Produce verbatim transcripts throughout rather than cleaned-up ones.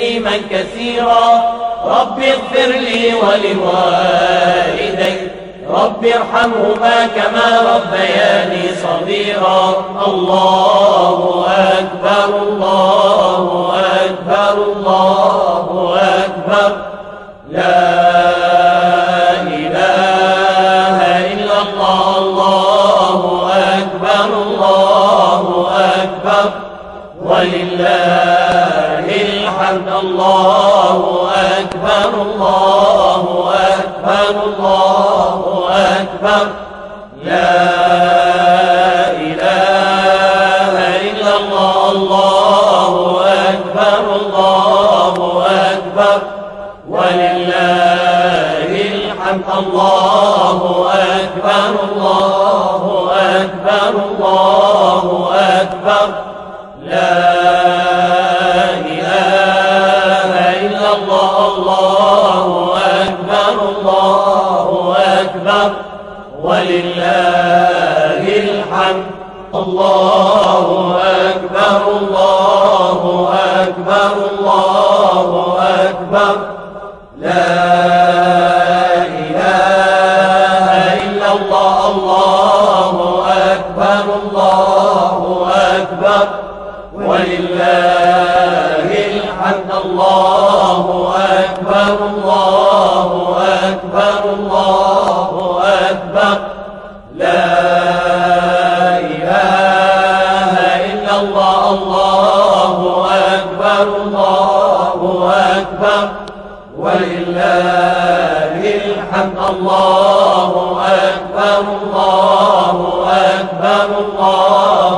تسليما كثيرا. رب اغفر لي ولوالدي، رب ارحمهما كما ربياني صغيرا. الله أكبر الله أكبر الله أكبر، لا إله إلا الله. الله أكبر الله أكبر ولله الحمد. الله أكبر الله أكبر الله أكبر، لا إله إلا الله. الله أكبر الله أكبر ولله الحمد. الله أكبر الله أكبر الله أكبر، لا إله إلا الله. الله أكبر الله أكبر ولله الحمد. الله أكبر الله أكبر الله أكبر، لا إله إلا الله. الله أكبر الله أكبر ولله الحمد. الله أكبر الله أكبر الله أكبر، لا إله إلا الله. الله أكبر الله أكبر ولله الحمد. الله أكبر الله أكبر الله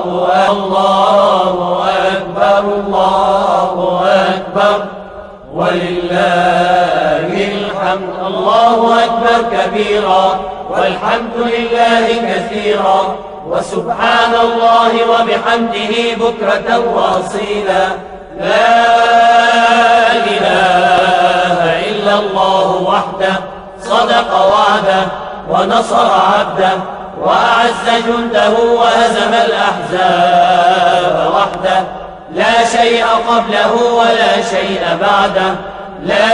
أكبر الله أكبر ولله الحمد. الله أكبر كبيرا والحمد لله كثيرا وسبحان الله وبحمده بكرة وأصيلا. لا إله إلا الله وحده صدق وعده ونصر عبده وأعز جنده وهزم الأحزاب وحده. لا شيء قبله ولا شيء بعده. لا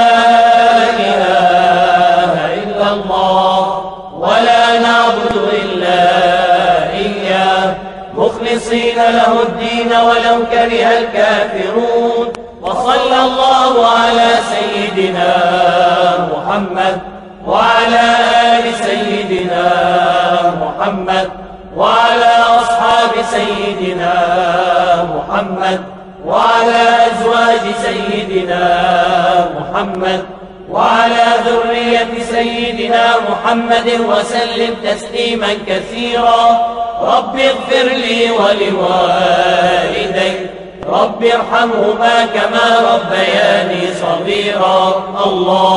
إله إلا الله ولا نعبد إلا إياه مخلصين له الدين ولو كره الكافرون. وصلى الله على سيدنا محمد وعلى آل سيدنا محمد وعلى أصحاب سيدنا محمد وعلى أزواج سيدنا محمد وعلى ذرية سيدنا محمد وسلم تسليما كثيرا. رب اغفر لي ولوالدي، رب ارحمهما كما ربياني صغيرا. الله